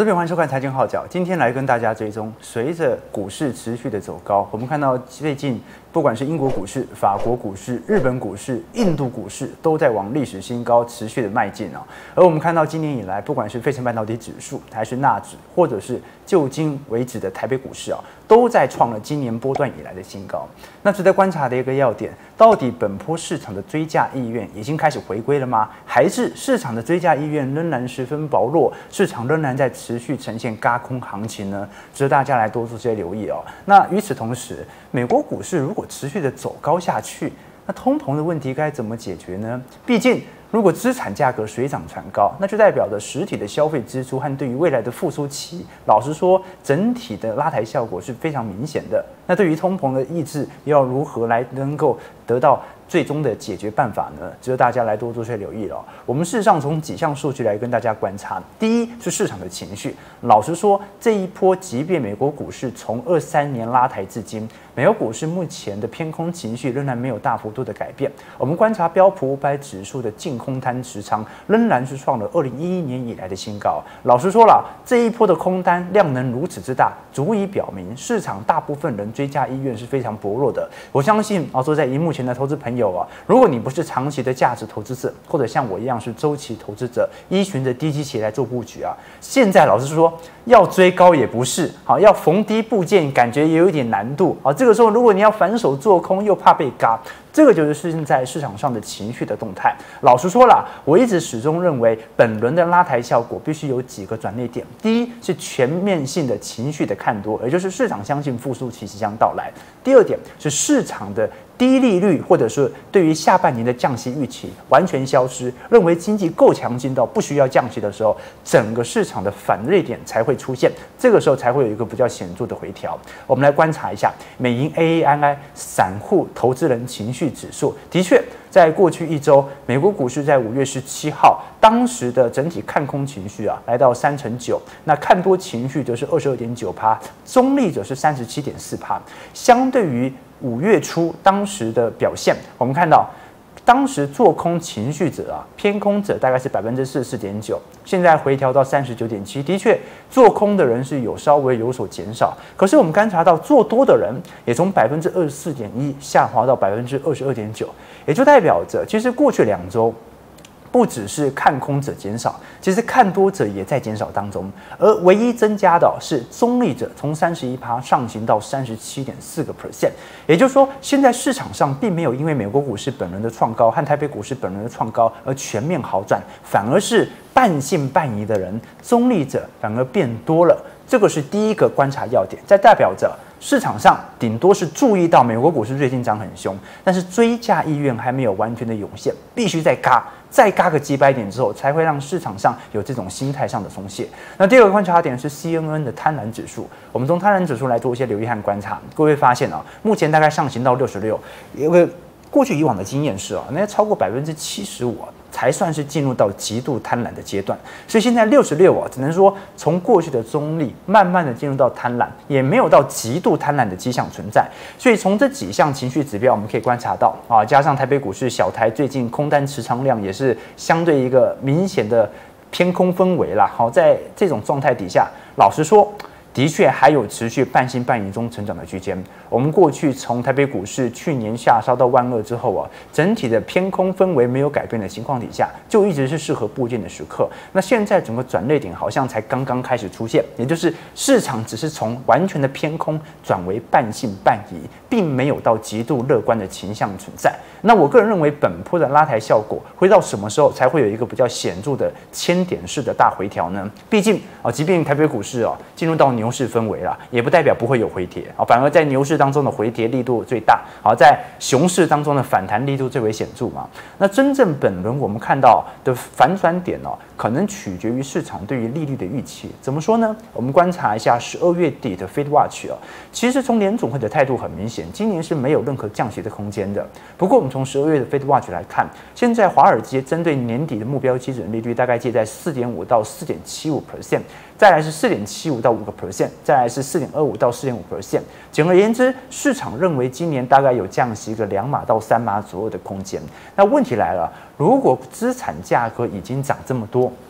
投资朋友欢迎收看《财经号角》，今天来跟大家追踪，随着股市持续的走高，我们看到最近不管是英国股市、法国股市、日本股市、印度股市，都在往历史新高持续的迈进啊。而我们看到今年以来，不管是费城半导体指数，还是纳指，或者是就今为止的台北股市啊，都在创了今年波段以来的新高。那值得观察的一个要点，到底本波市场的追价意愿已经开始回归了吗？还是市场的追价意愿仍然十分薄弱，市场仍然在持续呈现軋空行情呢？值得大家来多做些留意哦。那与此同时，美国股市如果持续的走高下去，那通膨的问题该怎么解决呢？毕竟，如果资产价格水涨船高，那就代表着实体的消费支出和对于未来的复苏期，老实说，整体的拉抬效果是非常明显的。那对于通膨的抑制，又要如何来能够得到最终的解决办法呢？值得大家来多做些留意了。我们事实上从几项数据来跟大家观察。第一是市场的情绪，老实说，这一波即便美国股市从23年拉抬至今，美国股市目前的偏空情绪仍然没有大幅度的改变。我们观察标普500指数的净空单持仓仍然是创了2011年以来的新高。老实说了，这一波的空单量能如此之大，足以表明市场大部分人追加意愿是非常薄弱的。我相信坐在荧幕前的投资朋友啊，如果你不是长期的价值投资者，或者像我一样是周期投资者，依循着低基期来做布局啊，现在老实说，要追高也不是，要逢低布建，感觉也有一点难度啊。这个时候，如果你要反手做空，又怕被嘎。这个就是现在市场上的情绪的动态。老实说啦，我一直始终认为，本轮的拉抬效果必须有几个转捩点。第一是全面性的情绪的看多，也就是市场相信复苏期即将到来。第二点是市场的低利率，或者是对于下半年的降息预期完全消失，认为经济够强劲到不需要降息的时候，整个市场的反锐点才会出现，这个时候才会有一个比较显著的回调。我们来观察一下美银 AAII 散户投资人情绪指数，的确，在过去一周，美国股市在5月17号，当时的整体看空情绪来到9%，那看多情绪则是22.9%，中立者是37.4%。相对于5月初当时的表现，我们看到，当时做空情绪者偏空者大概是44.9%，现在回调到39.7%，的确做空的人是稍微有所减少。可是我们观察到做多的人也从24.1%下滑到22.9%，也就代表着其实过去2周。不只是看空者减少，其实看多者也在减少当中，而唯一增加的是中立者从31%上行到37.4%，也就是说，现在市场上并没有因为美国股市本轮的创高和台北股市本轮的创高而全面好转，反而是半信半疑的人，中立者反而变多了。这个是第一个观察要点，在代表着市场上顶多是注意到美国股市最近涨很凶，但是追价意愿还没有完全的涌现，必须再嘎个几百点之后，才会让市场上有这种心态上的松懈。那第二个观察点是 CNN 的贪婪指数，我们从贪婪指数来做一些留意和观察，各位发现目前大概上行到66，有个过去以往的经验是那超过75%才算是进入到极度贪婪的阶段，所以现在66只能说从过去的中立慢慢的进入到贪婪，也没有到极度贪婪的迹象存在。所以从这几项情绪指标，我们可以观察到加上台北股市小台最近空单持仓量也是相对一个明显的偏空氛围啦。在这种状态底下，老实说，的确还有持续半信半疑中成长的区间。我们过去从台北股市去年下杀到12000之后整体的偏空氛围没有改变的情况底下，就一直是适合布建的时刻。那现在整个转捩点好像才刚刚开始出现，也就是市场只是从完全的偏空转为半信半疑，并没有到极度乐观的倾向存在。那我个人认为，本波的拉抬效果会到什么时候才会有一个比较显著的千点式的大回调呢？毕竟即便台北股市进入到牛市氛围了，也不代表不会有回跌反而在牛市当中的回跌力度最大在熊市当中的反弹力度最为显著嘛。那真正本轮我们看到的反转点可能取决于市场对于利率的预期。怎么说呢？我们观察一下12月底的 Fed Watch 其实从联总会的态度很明显，今年是没有任何降息的空间的。不过我们从12月的 Fed Watch 来看，现在华尔街针对年底的目标基准利率大概介在4.5%到4.75%，再来是4.75%到5%，再来是4.25%到4.5%。简而言之，市场认为今年大概有降息个2码到3码左右的空间。那问题来了，如果资产价格已经涨这么多，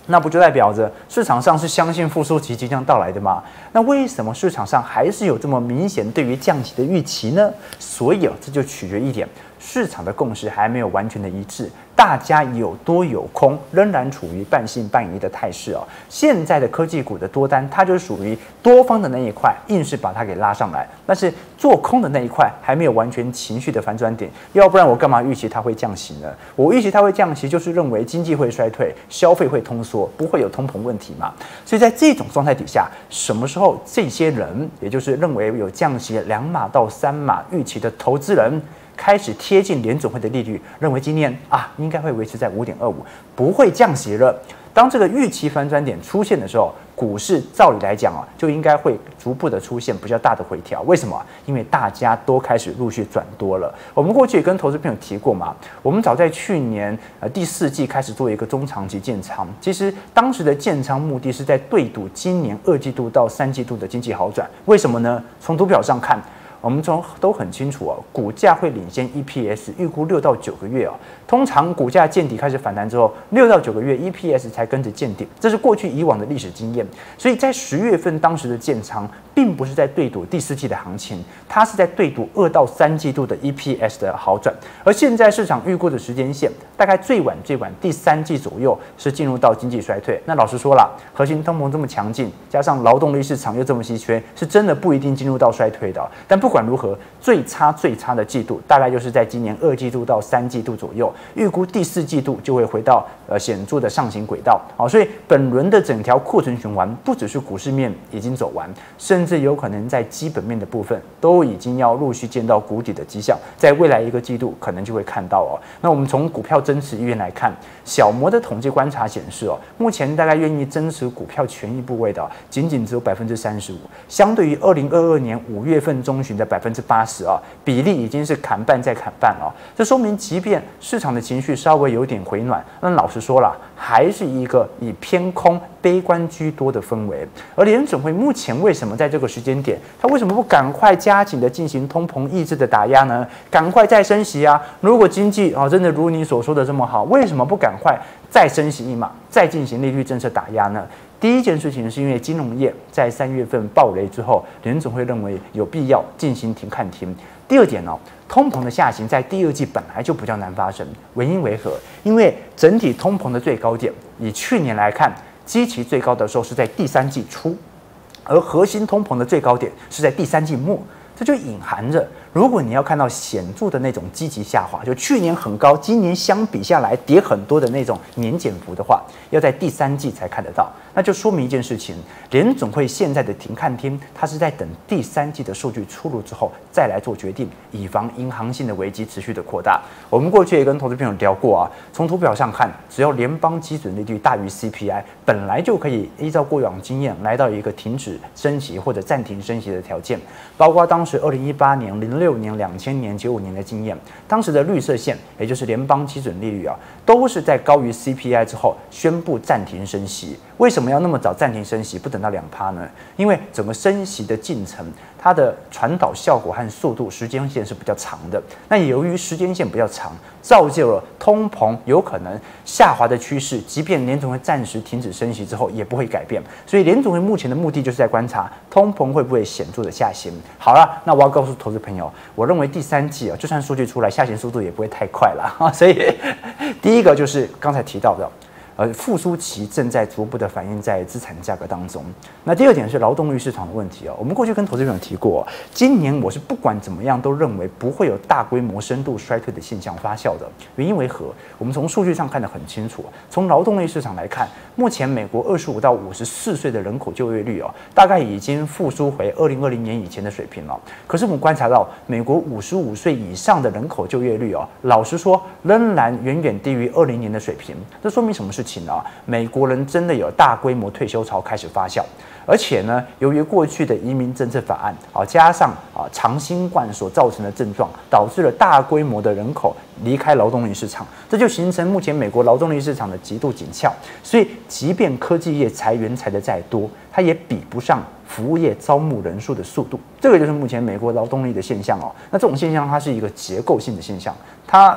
那不就代表着市场上是相信复苏期即将到来的吗？那为什么市场上还是有这么明显对于降息的预期呢？所以这就取决一点，市场的共识还没有完全的一致，大家有多有空，仍然处于半信半疑的态势哦。现在的科技股的多单，它就属于多方的那一块，硬是把它给拉上来，但是做空的那一块还没有完全情绪的反转点，要不然我干嘛预期它会降息呢？我预期它会降息，就是认为经济会衰退，消费会通缩，不会有通膨问题嘛。所以在这种状态底下，什么时候这些人，也就是认为有降息2码到3码预期的投资人，开始贴近联总会的利率，认为今年应该会维持在5.25%，不会降息了。当这个预期反转点出现的时候，股市照理来讲就应该会逐步的出现比较大的回调。为什么？因为大家都开始陆续转多了。我们过去也跟投资朋友提过嘛，我们早在去年第4季开始做一个中长期建仓，其实当时的建仓目的是在对赌今年2季度到3季度的经济好转。为什么呢？从图表上看，我们都很清楚股价会领先 EPS， 预估6到9个月通常股价见底开始反弹之后，6到9个月 EPS 才跟着见顶，这是过去以往的历史经验。所以在10月份当时的建仓，并不是在对赌第4季的行情，它是在对赌2到3季度的 EPS 的好转。而现在市场预估的时间线，大概最晚第3季左右是进入到经济衰退。那老实说了，核心通膨这么强劲，加上劳动力市场又这么稀缺，是真的不一定进入到衰退的。但不管如何，最差的季度大概就是在今年2季度到3季度左右，预估第4季度就会回到显著的上行轨道。所以本轮的整条库存循环，不只是股市面已经走完，甚至有可能在基本面的部分都已经要陆续见到谷底的迹象，在未来1个季度可能就会看到那我们从股票增持意愿来看，小摩的统计观察显示目前大概愿意增持股票权益部位的仅仅只有35%，相对于2022年5月份中旬的80%比例已经是砍半再砍半这说明即便市场的情绪稍微有点回暖，那老实说了，还是一个以偏空悲观居多的氛围。而联准会目前为什么在这个时间点，它为什么不赶快加紧的进行通膨抑制的打压呢？赶快再升息如果经济真的如你所说的这么好，为什么不赶快再升息1码，再进行利率政策打压呢？第一件事情是因为金融业在3月份暴雷之后，联总会认为有必要进行停看停。第二点通膨的下行在第2季本来就比较难发生，原因为何？因为整体通膨的最高点，以去年来看，基期最高的时候是在第3季初，而核心通膨的最高点是在第3季末。这就隐含着，如果你要看到显著的那种积极下滑，就去年很高，今年相比下来跌很多的那种年减幅的话，要在第3季才看得到。那就说明一件事情，联总会现在的停看听，它是在等第3季的数据出炉之后再来做决定，以防银行性的危机持续的扩大。我们过去也跟投资朋友聊过从图表上看，只要联邦基准利率大于 CPI， 本来就可以依照过往经验来到一个停止升息或者暂停升息的条件，包括当时2018年、06年、2000年、95年的经验，当时的绿色线，也就是联邦基准利率都是在高于 CPI 之后宣布暂停升息。为什么要那么早暂停升息，不等到2%呢？因为整个升息的进程，它的传导效果和速度时间线是比较长的。那也由于时间线比较长，造就了通膨有可能下滑的趋势，即便联总会暂时停止升息之后，也不会改变。所以联总会目前的目的就是在观察通膨会不会显著的下行。好了，那我要告诉投资朋友，我认为第3季就算数据出来，下行速度也不会太快了所以第一个就是刚才提到的。复苏期正在逐步的反映在资产价格当中。那第二点是劳动力市场的问题我们过去跟投资朋友提过今年我是不管怎么样都认为不会有大规模深度衰退的现象发酵的。原因为何？我们从数据上看得很清楚。从劳动力市场来看，目前美国25到54岁的人口就业率大概已经复苏回2020年以前的水平了。可是我们观察到，美国55岁以上的人口就业率老实说仍然远远低于20年的水平。这说明什么事情呢？美国人真的有大规模退休潮开始发酵。而且呢，由于过去的移民政策法案加上长新冠所造成的症状，导致了大规模的人口离开劳动力市场，这就形成目前美国劳动力市场的极度紧俏。所以，即便科技业裁员裁得再多，它也比不上服务业招募人数的速度。这个就是目前美国劳动力的现象那这种现象它是一个结构性的现象，它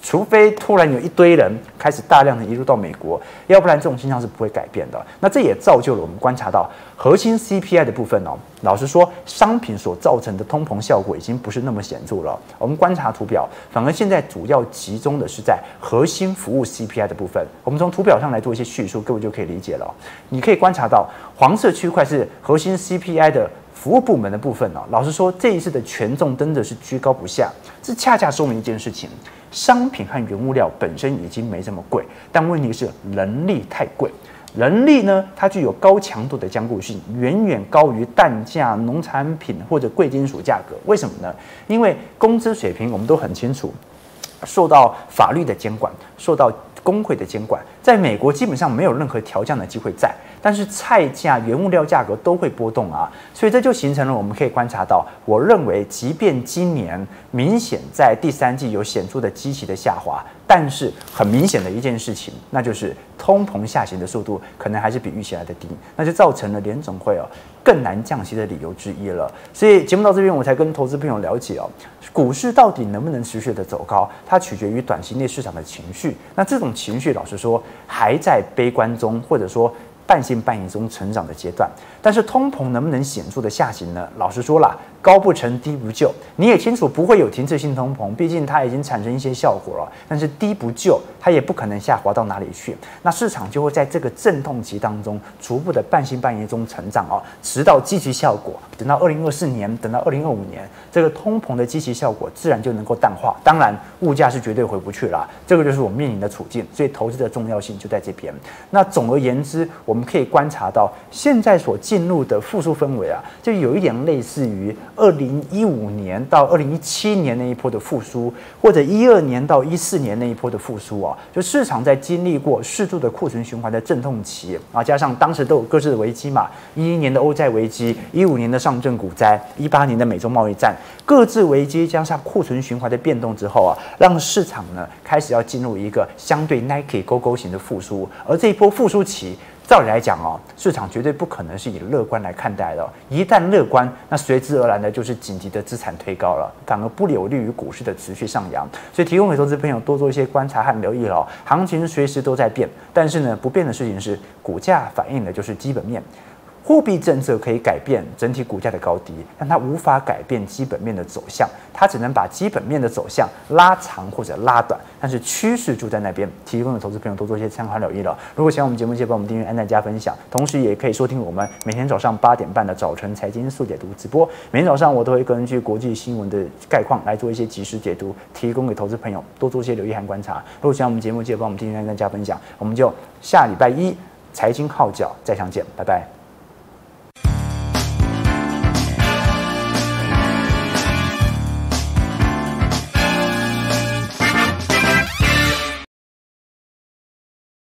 除非突然有一堆人开始大量的移入到美国，要不然这种现象是不会改变的。那这也造就了我们观察到核心 CPI 的部分哦。老实说，商品所造成的通膨效果已经不是那么显著了。我们观察图表，反而现在主要集中的是在核心服务 CPI 的部分。我们从图表上来做一些叙述，各位就可以理解了。你可以观察到黄色区块是核心 CPI 的服务部门的部分哦。老实说，这一次的权重真的是居高不下，这恰恰说明一件事情。商品和原物料本身已经没这么贵，但问题是人力太贵。人力呢，它具有高强度的僵固性，远远高于蛋价、农产品或者贵金属价格。为什么呢？因为工资水平我们都很清楚，受到法律的监管，受到工会的监管，在美国基本上没有任何调降的机会在，但是菜价、原物料价格都会波动啊，所以这就形成了我们可以观察到，我认为即便今年明显在第三季有显著的基期的下滑，但是很明显的一件事情，那就是通膨下行的速度可能还是比预期来的低，那就造成了联总会更难降息的理由之一了。所以节目到这边，我才跟投资朋友了解股市到底能不能持续的走高，它取决于短期内市场的情绪。那这种情绪，老实说，还在悲观中，或者说半信半疑中成长的阶段。但是通膨能不能显著的下行呢？老实说啦，高不成低不就。你也清楚不会有停滞性通膨，毕竟它已经产生一些效果了。但是低不就，它也不可能下滑到哪里去。那市场就会在这个阵痛期当中，逐步的半信半疑中成长直到基期效果。等到2024年，等到2025年，这个通膨的基期效果自然就能够淡化。当然，物价是绝对回不去了，这个就是我们面临的处境。所以投资的重要性就在这边。那总而言之，我们可以观察到，现在所进入的复苏氛围就有一点类似于2015年到2017年那一波的复苏，或者12年到14年那一波的复苏就市场在经历过适度的库存循环的阵痛期加上当时都有各自的危机嘛，11年的欧债危机，15年的上证股灾，18年的美中贸易战，各自危机加上库存循环的变动之后让市场呢开始要进入一个相对 Nike 勾勾型的复苏，而这一波复苏期。照理来讲市场绝对不可能是以乐观来看待的。一旦乐观，那随之而来的就是紧急的资产推高了，反而不有利于股市的持续上扬。所以提供给投资朋友多做一些观察和留意了。行情随时都在变，但是呢，不变的事情是股价反映的就是基本面。货币政策可以改变整体股价的高低，但它无法改变基本面的走向，它只能把基本面的走向拉长或者拉短，但是趋势就在那边。提供给投资朋友多做一些参考留意了。如果喜欢我们节目，记得帮我们订阅、按赞、加分享，同时也可以收听我们每天早上8点半的早晨财经速解读直播。每天早上我都会根据国际新闻的概况来做一些即时解读，提供给投资朋友多做一些留意和观察。如果喜欢我们节目，记得帮我们订阅、按赞、加分享。我们就下礼拜一财经号角再相见，拜拜。